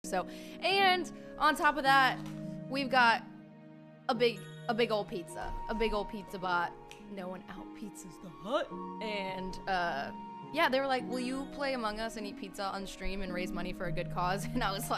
So, and on top of that, we've got a big old pizza bot. No one out pizzas the hut. And yeah, they were like, will you play Among Us and eat pizza on stream and raise money for a good cause? And I was like,